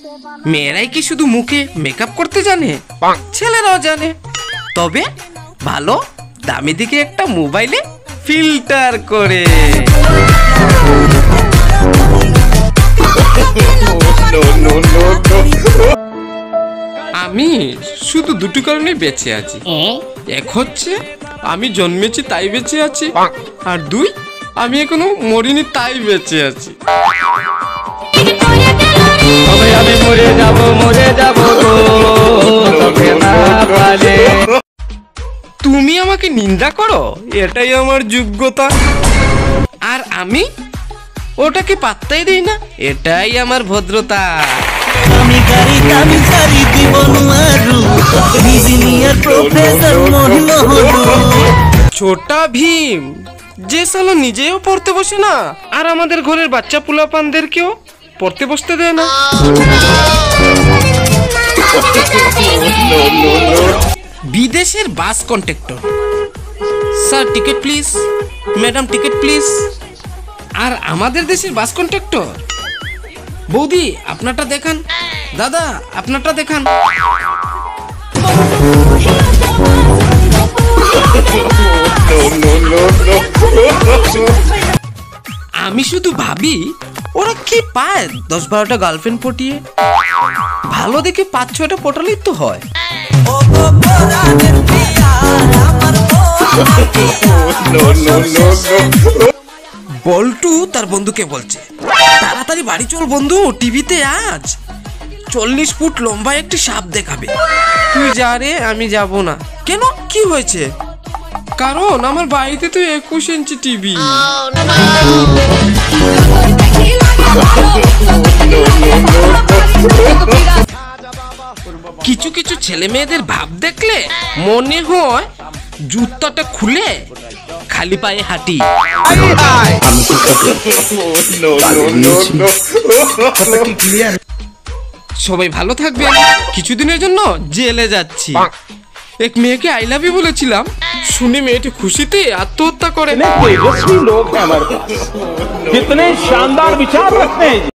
মেয়েরাই কি শুধু মুখে মেকআপ করতে জানে? ছেলেরাও জানে, তবে ভালো দামি দিকে একটা মোবাইলে ফিল্টার করে। আমি শুধু দুটো কারণে বেঁচে আছি। এক হচ্ছে আমি জন্মেছি তাই বেঁচে আছি, আর দুই আমি এখনো মরিনি তাই বেঁচে আছি। আমি মরে যাব তুমি আমাকে নিন্দা করো, এটাই আমার যোগ্যতা। আর আমি ওটাকে পাত্তাই দিই না, এটাই আমার ভদ্রতা। ছোটা ভীম যে সালা নিজেও পড়তে বসে না, আর আমাদের ঘরের বাচ্চা পুলাপানদেরকেও পড়তে বসতে দেয় না। বিদেশের bus conductor, sir ticket please, madam ticket please. আর আমাদের দেশের বাস কন্ডাক্টর, বৌদি আপনারটা দেখান, দাদা আপনারটা দেখান। আমি শুধু ভাবি ওরা কি পায় 10-12টা গার্লফ্রেন্ড পটিয়ে, ভালো দেখে 5-6টা পটালেই তো হয়। বল্টু তার বন্ধুকে বলছে, তাড়াতাড়ি বাড়ি চল বন্ধু, টিভিতে আজ 40 ফুট লম্বা একটি সাপ দেখাবে। তুই যা রে, আমি যাব না। কেন, কি হয়েছে? কারণ আমার বাড়িতে তো 21 ইঞ্চি টিভি। কিছু কিছু ছেলে মেয়েদের ভাব দেখলে মনে হয় জুতাটা খুলে খালি পায়ে হাঁটি। সবাই ভালো থাকবে। কিছুদিনের জন্য জেলে যাচ্ছি। এক মেয়েকে আই লাভ ইউ বলেছিলাম, শুনে মেয়েটি খুশিতে আত্মহত্যা করে। कितने शानदार विचार रखते हैं।